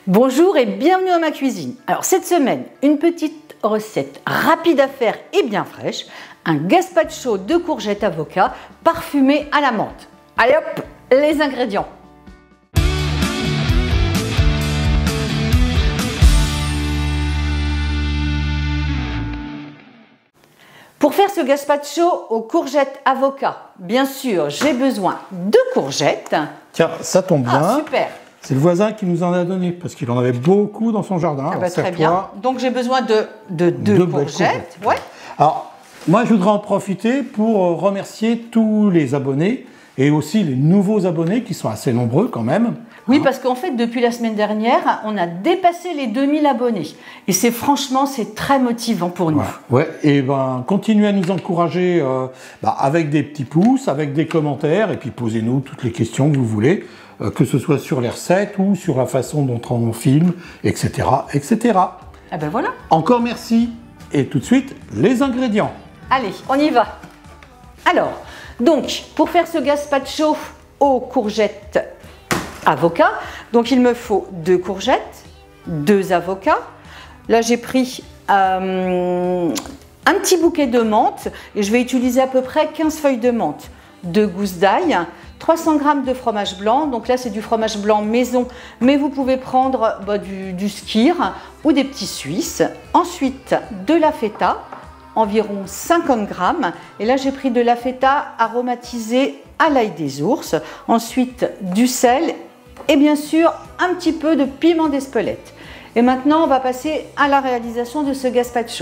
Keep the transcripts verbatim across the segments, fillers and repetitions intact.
Bonjour et bienvenue à ma cuisine. Alors cette semaine, une petite recette rapide à faire et bien fraîche, un gazpacho de courgettes avocat parfumé à la menthe. Allez hop, les ingrédients. Pour faire ce gazpacho aux courgettes avocat, bien sûr, j'ai besoin de courgettes. Tiens, ça tombe bien. Ah, super. C'est le voisin qui nous en a donné, parce qu'il en avait beaucoup dans son jardin. Ah bah, très bien. Donc j'ai besoin de, de deux de courgettes. courgettes. Ouais. Ouais. Alors, moi je voudrais en profiter pour remercier tous les abonnés, et aussi les nouveaux abonnés, qui sont assez nombreux quand même. Oui, hein. parce qu'en fait, depuis la semaine dernière, on a dépassé les deux mille abonnés. Et c'est franchement, c'est très motivant pour nous. Ouais, ouais. Et ben, continuez à nous encourager euh, bah, avec des petits pouces, avec des commentaires, et puis posez-nous toutes les questions que vous voulez, euh, que ce soit sur les recettes ou sur la façon dont on filme, et cetera, et cetera. Ah ben voilà. Encore merci. Et tout de suite, les ingrédients. Allez, on y va. Alors, donc, pour faire ce gazpacho aux courgettes avocat, donc il me faut deux courgettes, deux avocats. Là, j'ai pris euh, un petit bouquet de menthe et je vais utiliser à peu près quinze feuilles de menthe, deux gousses d'ail, trois cents grammes de fromage blanc. Donc là, c'est du fromage blanc maison, mais vous pouvez prendre bah, du, du skyr ou des petits suisses. Ensuite, de la feta, environ cinquante grammes. Et là, j'ai pris de la feta aromatisée à l'ail des ours. Ensuite, du sel et bien sûr, un petit peu de piment d'Espelette. Et maintenant, on va passer à la réalisation de ce gazpacho.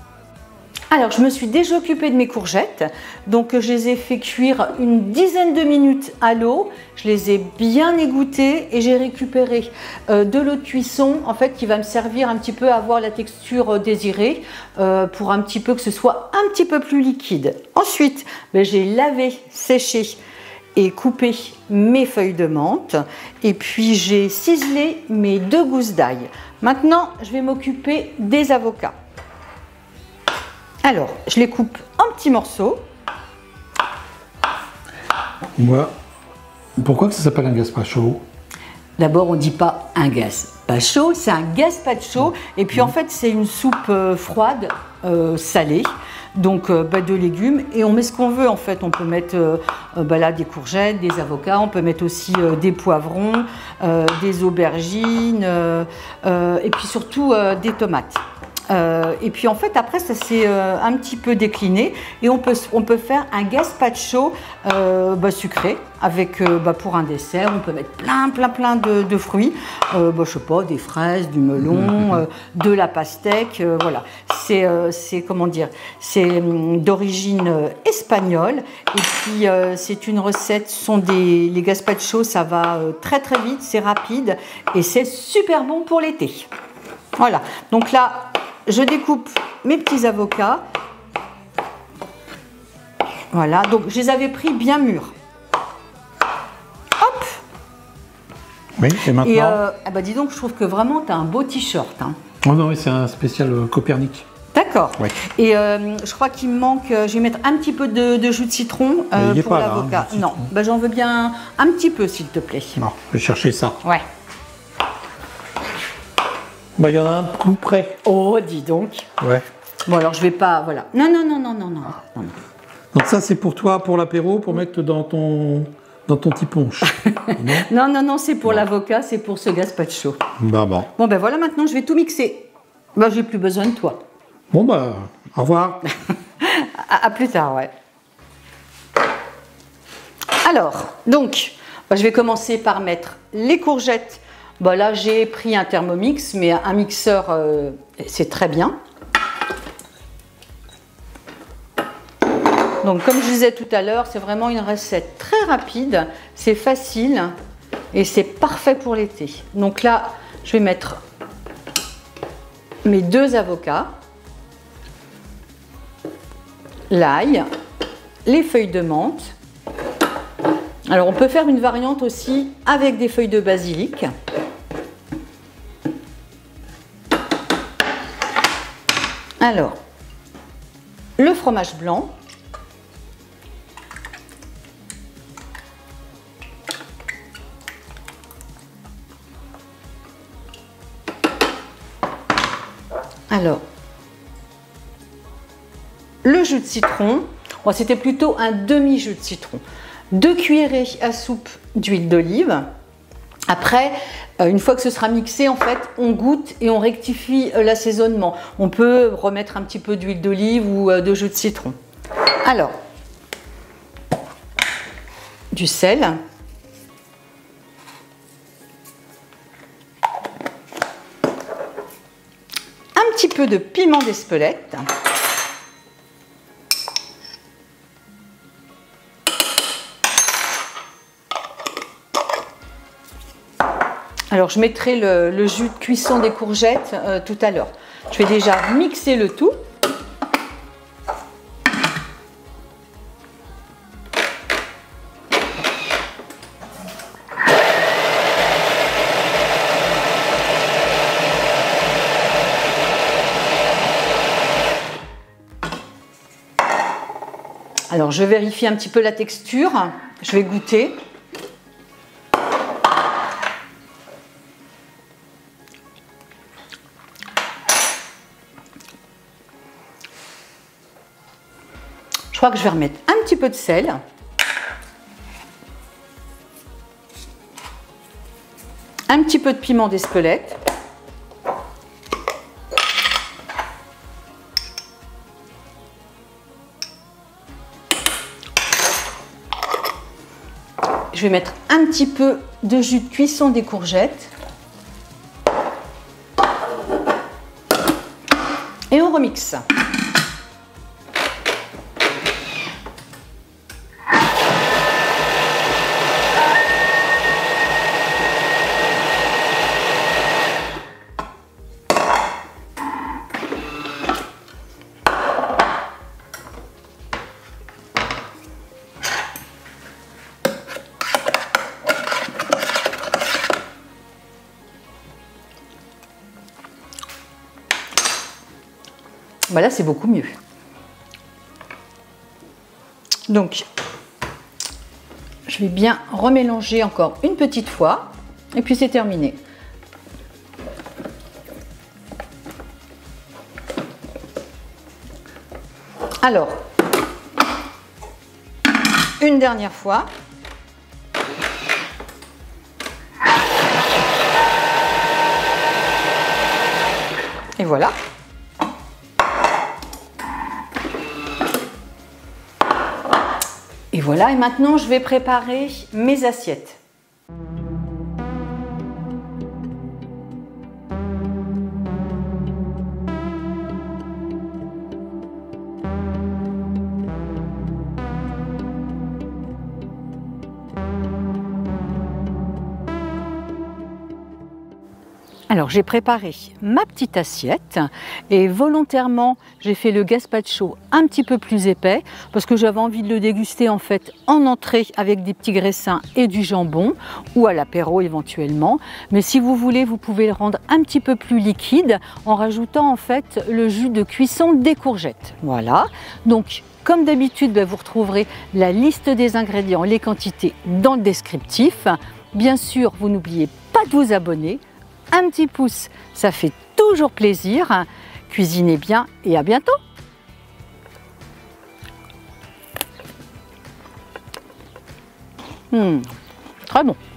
Alors, je me suis déjà occupée de mes courgettes. Donc, je les ai fait cuire une dizaine de minutes à l'eau. Je les ai bien égouttées et j'ai récupéré euh, de l'eau de cuisson, en fait, qui va me servir un petit peu à avoir la texture désirée, euh, pour un petit peu que ce soit un petit peu plus liquide. Ensuite, ben, j'ai lavé, séché et coupé mes feuilles de menthe. Et puis, j'ai ciselé mes deux gousses d'ail. Maintenant, je vais m'occuper des avocats. Alors, je les coupe en petits morceaux. Moi, pourquoi que ça s'appelle un gazpacho? D'abord, on ne dit pas un gazpacho, c'est un gazpacho. Et puis, en fait, c'est une soupe euh, froide, euh, salée. Donc, euh, bah, de légumes. Et on met ce qu'on veut, en fait. On peut mettre euh, bah, là, des courgettes, des avocats. On peut mettre aussi euh, des poivrons, euh, des aubergines. Euh, euh, et puis, surtout, euh, des tomates. Euh, et puis en fait après ça s'est euh, un petit peu décliné et on peut, on peut faire un gazpacho euh, bah, sucré avec euh, bah, pour un dessert on peut mettre plein plein plein de, de fruits, euh, bah, je sais pas, des fraises, du melon, euh, de la pastèque, euh, voilà. C'est euh, c'est comment dire, c'est d'origine euh, espagnole et puis euh, c'est une recette, ce sont des les gazpachos, ça va euh, très très vite, c'est rapide et c'est super bon pour l'été. Voilà, donc là je découpe mes petits avocats. Voilà, donc je les avais pris bien mûrs. Hop. Oui, et maintenant Et euh, ah bah dis donc, je trouve que vraiment tu as un beau t-shirt. Hein. Oh non, oui, c'est un spécial euh, Copernic. D'accord. Ouais. Et euh, je crois qu'il me manque, euh, je vais mettre un petit peu de, de jus de citron euh, il pour l'avocat. Hein, non, bah, j'en veux bien un petit peu s'il te plaît. Non, je vais chercher ça. Ouais. Bah, il y en a un coup près. Oh, dis donc. Ouais. Bon, alors je vais pas. Voilà. Non, non, non, non, non, non. non. Donc, ça, c'est pour toi, pour l'apéro, pour mettre dans ton, dans ton petit punch. non, non, non, non, c'est pour l'avocat, c'est pour ce gazpacho. Bah, bon. Bon, ben voilà, maintenant je vais tout mixer. Bah, j'ai plus besoin de toi. Bon, bah, au revoir. à, à plus tard, ouais. Alors, donc, bah, je vais commencer par mettre les courgettes. Bah là, j'ai pris un Thermomix, mais un mixeur, euh, c'est très bien. Donc, comme je disais tout à l'heure, c'est vraiment une recette très rapide, c'est facile et c'est parfait pour l'été. Donc là, je vais mettre mes deux avocats, l'ail, les feuilles de menthe. Alors, on peut faire une variante aussi avec des feuilles de basilic. Alors, le fromage blanc, Alors, le jus de citron, bon, c'était plutôt un demi-jus de citron. Deux cuillerées à soupe d'huile d'olive. Après, une fois que ce sera mixé, en fait, on goûte et on rectifie l'assaisonnement. On peut remettre un petit peu d'huile d'olive ou de jus de citron. Alors, du sel. Un petit peu de piment d'Espelette. Alors je mettrai le, le jus de cuisson des courgettes euh, tout à l'heure. Je vais déjà mixer le tout. Alors je vérifie un petit peu la texture, je vais goûter. Je crois que je vais remettre un petit peu de sel. Un petit peu de piment d'Espelette. Je vais mettre un petit peu de jus de cuisson des courgettes. Et on remixe. Voilà, c'est beaucoup mieux. Donc, je vais bien remélanger encore une petite fois et puis c'est terminé. Alors, une dernière fois. Et voilà. Et voilà, et maintenant je vais préparer mes assiettes. Alors j'ai préparé ma petite assiette et volontairement j'ai fait le gazpacho un petit peu plus épais parce que j'avais envie de le déguster en fait en entrée avec des petits graissins et du jambon ou à l'apéro éventuellement. Mais si vous voulez, vous pouvez le rendre un petit peu plus liquide en rajoutant en fait le jus de cuisson des courgettes. Voilà, donc comme d'habitude, vous retrouverez la liste des ingrédients, les quantités dans le descriptif. Bien sûr, vous n'oubliez pas de vous abonner. Un petit pouce, ça fait toujours plaisir. Cuisinez bien et à bientôt. Mmh, très bon.